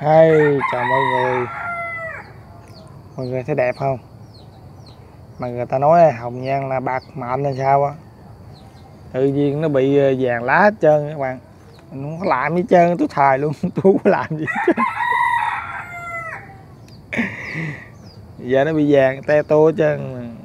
Hay, chào mọi người. Mọi người thấy đẹp không? Mà người ta nói hồng nhan là bạc mệnh hay sao á. Tự nhiên nó bị vàng lá hết trơn các bạn. Mình không có làm gì hết trơn, tôi thài luôn. Tôi không có làm gì hết trơn. Giờ nó bị vàng te tua hết trơn.